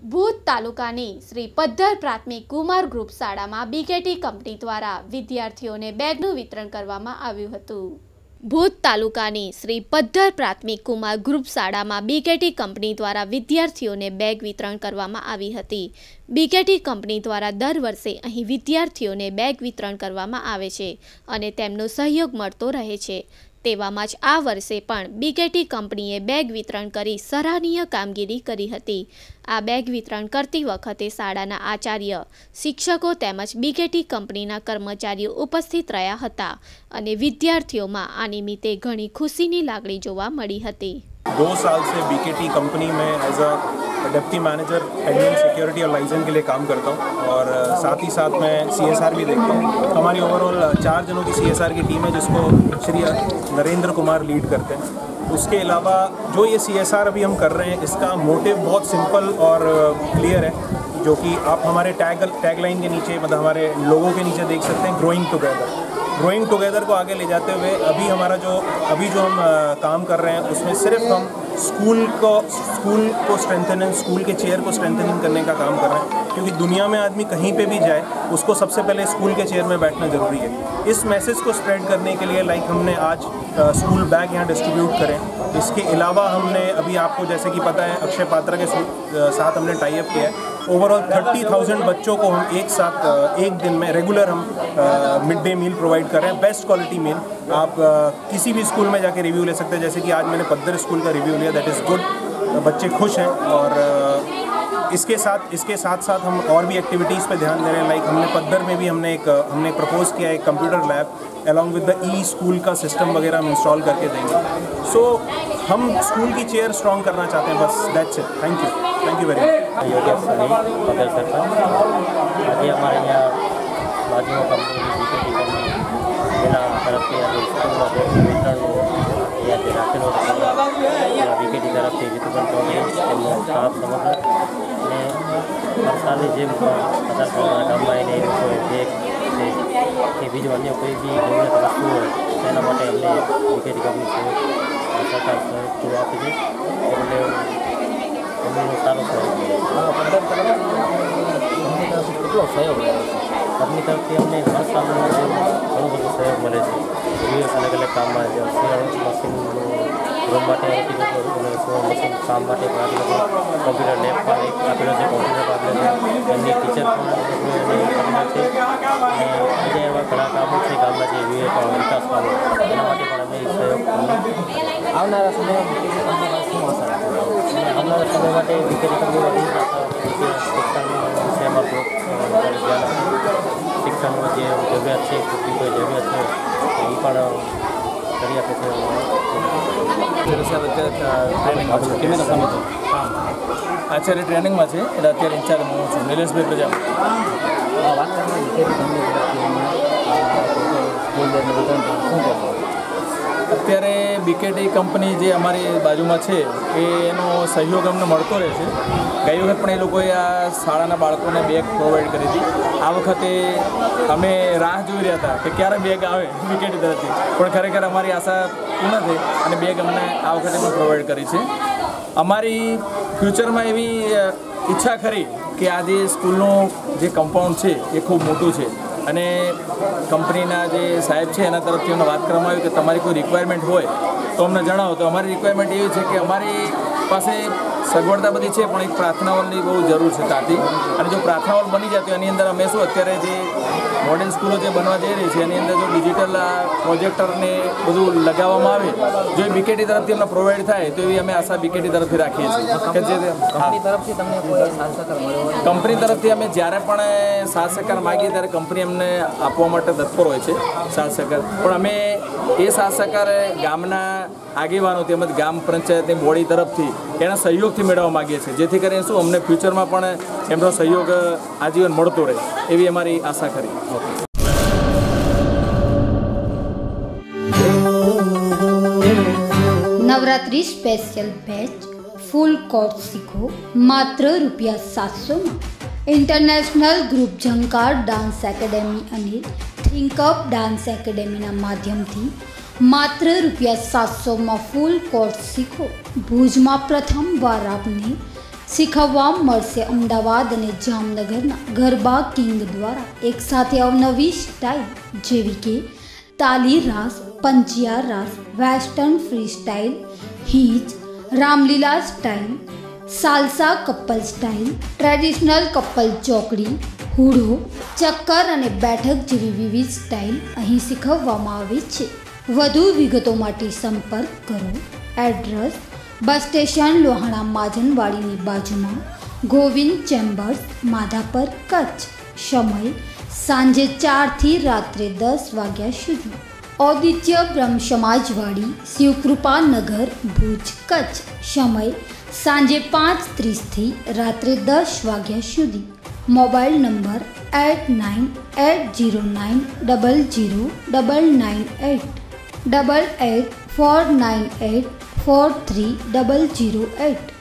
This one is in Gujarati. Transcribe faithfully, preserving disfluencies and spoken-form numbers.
ભૂત તાલુકાની શ્રી પદ્ધર પ્રાથમિક કુમાર ગ્રુપ શાળામાં બીકેટી કંપની દ્વારા વિદ્યાર્થીઓને બેગનું વિતરણ કરવામાં આવ્યું હતું। ભૂત તાલુકાની શ્રી પદ્ધર પ્રાથમિક કુમાર ગ્રુપ શાળામાં બીકેટી કંપની દ્વારા વિદ્યાર્થીઓને બેગ વિતરણ કરવામાં આવી હતી। બીકેટી કંપની દ્વારા દર વર્ષે અહીં વિદ્યાર્થીઓને બેગ વિતરણ કરવામાં આવે છે અને તેમનો સહયોગ મળતો રહે છે। તેવામાં જ આ વર્ષે પણ બીકેટી કંપનીએ બેગ વિતરણ કરી સરાહનીય કામગીરી કરી હતી। આ બેગ વિતરણ કરતી વખતે શાળાના આચાર્ય, શિક્ષકો તેમજ બીકેટી કંપનીના કર્મચારીઓ ઉપસ્થિત રહ્યા હતા અને વિદ્યાર્થીઓમાં આ નિમિત્તે ઘણી ખુશીની લાગણી જોવા મળી હતી। दो साल से बीकेटी कंपनी में as a deputy manager admin security और लाइसेंस के लिए काम करता हूँ और साथ ही साथ मैं सीएसआर भी देखता हूँ। हमारी ओवरऑल चार जनों की सीएसआर की टीम है जिसको श्री नरेंद्र कुमार लीड करते हैं। उसके अलावा जो ये सीएसआर अभी हम कर रहे हैं इसका मोटिव बहुत सिंपल और क्लियर है, जो कि आप हमारे टैग टैगलाइन के नीचे मतलब हमारे लोगों के नीचे देख सकते हैं, ग्रोइंग टुगेदर। ग्रोइंग टुगेदर को आगे ले जाते हुए अभी हमारा जो अभी जो हम आ, काम कर रहे हैं उसमें सिर्फ हम स्कूल को स्कूल को स्ट्रेंथनिंग स्कूल के चेयर को स्ट्रेंथनिंग करने का काम कर रहे हैं, क्योंकि दुनिया में आदमी कहीं पे भी जाए उसको सबसे पहले स्कूल के चेयर में बैठना ज़रूरी है। इस मैसेज को स्प्रेड करने के लिए लाइक हमने आज आ, स्कूल बैग यहाँ डिस्ट्रीब्यूट करें। इसके अलावा हमने अभी आपको जैसे कि पता है अक्षय पात्रा के साथ हमने टाई अप किया है। ओवरऑल थर्टी थाउजेंड बच्चों को हम एक साथ एक दिन में रेगुलर हम मिड डे मील प्रोवाइड कर रहे हैं, बेस्ट क्वालिटी मील। आप आ, किसी भी स्कूल में जाके रिव्यू ले सकते हैं, जैसे कि आज मैंने पद्धर स्कूल का रिव्यू लिया, दैट इज़ गुड। बच्चे खुश हैं और आ, इसके साथ इसके साथ साथ हम और भी एक्टिविटीज़ पे ध्यान दे रहे हैं। लाइक हमने पद्धर में भी हमने एक हमने प्रपोज किया एक computer lab along with the ई स्कूल का सिस्टम वगैरह हम इंस्टॉल करके देंगे। सो so, हम स्कूल की चेयर स्ट्रॉन्ग करना चाहते हैं, बस that's it. Thank you thank you very much. Yogesh Sunny Patel sarpanch. आज हमारे यहाँ बाजू कंपनी बीकेटी कंपनी जिला तरफ से आज स्कूल में वितरण यहाँ बीकेटी तरफ से जितुबन चौधरी स्टाफ समग्र ने हर साल जेम पचास गाम में आવીને કોઈ બેગ છે કે બીજું અન્ય કોઈ બી જરૂરિયાત વસ્તુ હોય તેના માટે અમને બીકેટી કંપની છે સરકાર સહયોગ પૂરો આપે છે એટલે અમને સારો સહયોગ મળે છે। કેટલો સહયોગ મળે છે કંપની તરફથી અમને હર સાલ ઘણો બધો સહયોગ મળે છે। વિવિધ અલગ અલગ કામમાં મશીન રૂમ માટે મશીન કામ માટે પણ આપી લોકો કોમ્પ્યુટર લેબ પણ એક આપેલો છે, કોમ્પ્યુટર આપેલો છે, એમની ટીચર પણ આપેલા છે અને બીજા એવા ઘણા કામો છે ગામના જે વિવેક વિકાસ કામો એના માટે પણ અમે સહયોગ આવનારા સમયમાં શું આશા રાખો? આવનારા સમય માટે બીકેટી કંપની શિક્ષણમાં શિક્ષણમાં જે જરૂરિયાત છે કોઈ કોઈ જરૂરિયાત છે એ પણ કરી આપે છે। આચાર્ય ટ્રેનિંગમાં છે એટલે અત્યારે ઇન્ચાર્જ હું છું, નિલેશભાઈ પ્રજાપતિ। અત્યારે બીકેટી કંપની જે અમારી બાજુમાં છે એ એનો સહયોગ અમને મળતો રહે છે। ગઈ વખત પણ એ લોકોએ આ શાળાના બાળકોને બેગ પ્રોવાઈડ કરી હતી। આ વખતે અમે રાહ જોઈ રહ્યા હતા કે ક્યારે બેગ આવે બીકેટી તરફથી, પણ ખરેખર અમારી આશા પૂર્ણ થઈ અને બેગ અમને આ વખતે પણ પ્રોવાઈડ કરી છે। અમારી ફ્યુચરમાં એવી ઈચ્છા ખરી કે આ જે સ્કૂલનું જે કમ્પાઉન્ડ છે એ ખૂબ મોટું છે અને કંપનીના જે સાહેબ છે એના તરફથી અમને વાત કરવામાં આવી કે તમારી કોઈ રિક્વાયરમેન્ટ હોય તો અમને જણાવો। તો અમારી રિક્વાયરમેન્ટ એવી છે કે અમારી પાસે સગવડતા બધી છે પણ એક પ્રાર્થના હોલની બહુ જરૂર છે તાતી, અને જો પ્રાર્થના હોલ બની જાય તો એની અંદર અમે શું અત્યારે જે મોડર્ન સ્કૂલો જે બનવા જઈ રહી છે એની અંદર જો ડિજિટલ પ્રોજેક્ટરને બધું લગાવવામાં આવે, જો એ બીકેટી તરફથી અમને પ્રોવાઈડ થાય તો એવી અમે આશા બીકેટી તરફથી રાખીએ છીએ કે જે કંપની તરફથી તમને કોઈ સાથ સહકાર મળ્યો? કંપની તરફથી અમે જ્યારે પણ સાથ સહકાર માગીએ ત્યારે કંપની અમને આપવા માટે તત્પર હોય છે સાથ સહકાર, પણ અમે એ સાથ સહકાર ગામના આગેવાનો તેમજ ગામ પંચાયતની બોડી તરફથી એના સહયોગથી મેળવવા માગીએ છીએ, જેથી કરીને શું અમને ફ્યુચરમાં પણ એમનો સહયોગ આજીવન મળતો રહે એવી અમારી આશા ખરી। Navratri special batch full course सीखो मात्र रुपया सात सौ में। International group Jhankar dance academy अने थिंक अप डांस एकेडमी माध्यम थी मात्र रुपया सात सौ में फुल कोर्स सीखो। भुज में प्रथम बार आपने શીખવવા મળશે અમદાવાદ અને જામનગરના ગરબા કિંગ દ્વારા એકસાથે અવનવી સ્ટાઇલ જેવી કે તાલી રાસ, પંજિયા રાસ, વેસ્ટર્ન ફ્રી સ્ટાઇલ, હીજ, Ramleela style, salsa couple style, traditional couple ચોકડી, હુડો, ચક્કર અને બેઠક જેવી વિવિધ સ્ટાઇલ અહીં શીખવવામાં આવે છે. વધુ વિગતો માટે સંપર્ક કરો. એડ્રેસ: બસ સ્ટેશન લોહાણા માજનવાડીની બાજુમાં, ગોવિંદ ચેમ્બર્સ, માધાપર, કચ્છ. સમય: સાંજે ચારથી રાત્રે દસ વાગ્યા સુધી. ઔદિત્ય બ્રહ્મ સમાજવાડી, શિવકૃપા નગર, ભુજ, કચ્છ. સમય: સાંજે પાંચ ત્રીસથી રાત્રે દસ વાગ્યા સુધી. Mobile number eight nine eight zero nine double zero double nine eight double eight four nine eight four three double zero at.